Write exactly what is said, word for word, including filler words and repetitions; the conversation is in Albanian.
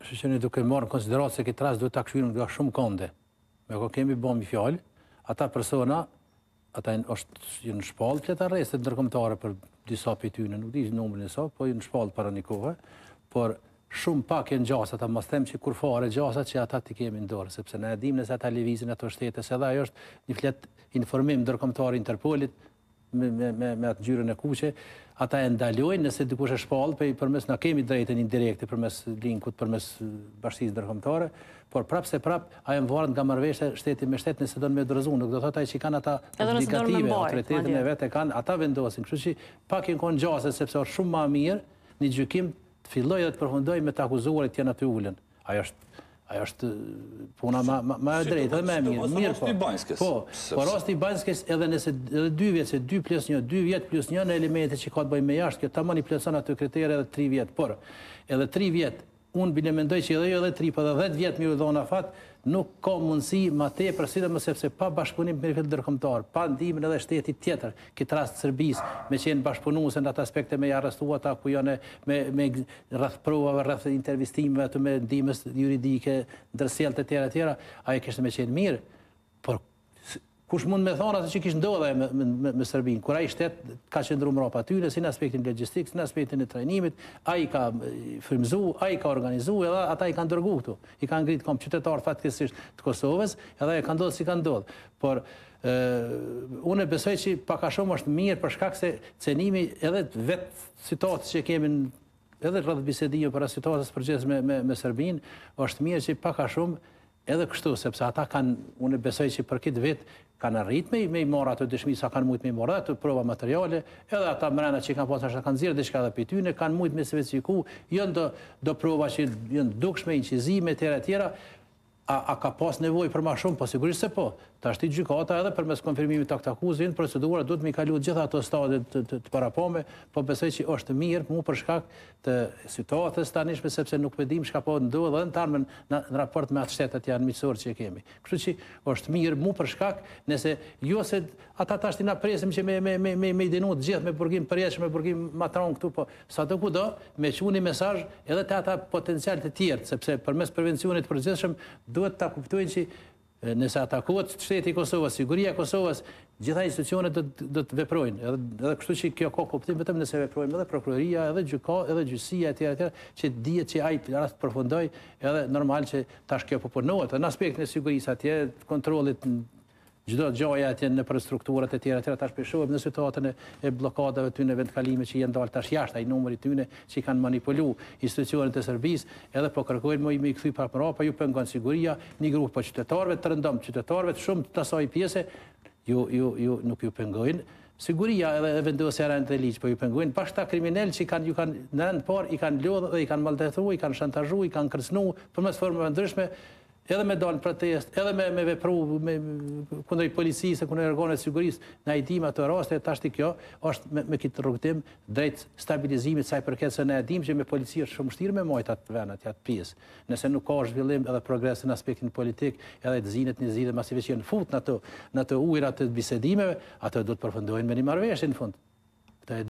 Kështu që ne duke marrë në konsideratë se këtë rast duhet ta këshirëm nga shumë konde. Me ko kemi bëmi fjalë, ata persona, ata është në shpallë të arrestet ndërkombëtare për disa për tyne, nuk di numrin e sa, po në shpallë para një kohë, por shumë pak e në gjasat, a mos them që kur fare gjasat që ata t'i kemi ndorë, sepse ne edhim nëse ata levizin ato shtete, se dhe ajo është një flet informim ndërkombëtar Interpolit, me, me, me, me atë gjyrën e kuqe, ata e ndalojnë nëse dikush e shpallë, për përmes na kemi drejtën indirekte përmes linkut, përmes bashkisë ndërkombëtare, por prap se prap ajo varet nga marrëveshja shteti me shtet nëse do të më dorëzon, nuk do thotë ai që kanë ata obligative, autoritetin e vet e kanë, ata vendosin. Kështu që pak e kanë gjase sepse është shumë më mirë në gjykim të filloj dhe të përfundoj me të akuzuarit të jenë aty ulën. Ajo është Ajo është puna ma e drejtë, edhe me mirë. Mirë po, po rasti i Banjskes edhe nëse dy vjetë, se dy plus një, dy vjetë plus një në elemente që ka të bëjmë me jashtë, kjo ta manipulacion atë kriterë edhe tri vjetë, por edhe tri vjetë, unë bile mendoj që edhe jo edhe tri, për edhe dhjetë vjetë mi u dhona fatë, nuk ka mundësi ma tepër, sidomos sepse pa bashkëpunim me nivel ndërkombëtar, pa ndihmën edhe shtetit tjetër, këtë rast Serbisë, me qenë bashkëpunuese në atë aspekte me ja arrestu ata ku janë me me rreth provave, rreth intervistimeve atë me ndihmës juridike, ndërsjellje të tjera të tjera, ai kishte më qenë mirë, por kush mund me thonë atë që kishte ndodhur me, me, me, me Serbinë, kur ai shtet ka qëndruar mbrapa aty, si në aspektin logjistik, si në aspektin e trajnimit, ai ka frymzuar, ai ka organizuar, edhe ata i kanë dërguar këtu. I kanë ngrit kom qytetar fatkeqësisht të Kosovës, edhe e kanë ndodhur si kanë ndodhur. Por ë unë besoj që pak a shumë është mirë për shkak se cenimi edhe vetë situatës që kemi edhe rreth bisedimit për situatës përgjithëse me, me, me Serbinë, është mirë që pak a shumë edhe kështu, sepse ata kanë, unë besoj që për këtë vit kanë arrit me, me i marrë ato dëshmi, sa kanë mujt me i marrë ato prova materiale, edhe ata mrena që kanë pasur kanë nxjerrë diçka edhe për tyne, kanë mujt me se verifiku, janë do, do prova që janë dukshme, incizime, tjera tjera, a, a ka pas nevojë për ma shumë, po sigurisht se po. Tash ti gjykata edhe përmes konfirmimit të akta akuzë, procedura duhet me kalu gjitha ato stadie të, të, të parapome, po besoj që është mirë mu për shkak të situatës tanishme, sepse nuk dim çka po ndodh edhe në tarmën në, në raport me atë shtetet janë miqësorë që kemi. Kështu që është mirë mu për shkak, nëse jo se ata tash na presim që me me me me, me dinu të gjithë me burgim përjetshëm, me burgim matron këtu, po sado kudo me çuni mesazh edhe te ata potencial të tjerë, sepse përmes prevencionit të përgjithshëm duhet ta kuptojnë që nëse atakohet shteti i Kosovës, siguria e Kosovës, gjitha institucionet do, do të veprojnë. Edhe, edhe kështu që kjo ka kuptim vetëm nëse veprojnë edhe prokuroria, edhe gjyka, edhe gjyqësia etj etj, që dihet që ai rast përfundoj, edhe normal që tash kjo po punohet. Në aspektin e sigurisë atje, kontrollit çdo gjë atje në për strukturat e tjera, tash po shohim në situatën e bllokadave ty në vendkalime që janë dalë tash jashtë ai numri tyne që kanë manipulu institucionet e Serbisë, edhe po kërkojnë më i kthy para para, ju pengon siguria, një grup po qytetarëve të rëndom, qytetarëve të shumë të asaj pjese, ju ju ju nuk ju pengojnë. Siguria edhe vendosja e rëndë të ligj, po ju pengojnë bashkëta kriminal që kanë ju kanë në rënd por i kanë lodhur dhe i kanë maltretuar, i kanë shantazhuar, i kanë kërcënuar përmes formave ndryshme, edhe me dalë protest, edhe me, me vepru me, kundër policisë, kundër organeve të sigurisë, na i dim ato raste, tash kjo është me, me këtë rrugtim drejt stabilizimit sa i përket se ne e dim që me polici është shumë vështirë me majt atë venat, atë pjesë. Nëse nuk ka zhvillim edhe progres në aspektin politik, edhe të zinet një zidhe masive që janë fut në ato, në ato ujra të bisedimeve, ato do të përfundojnë me një marrëveshje në fund.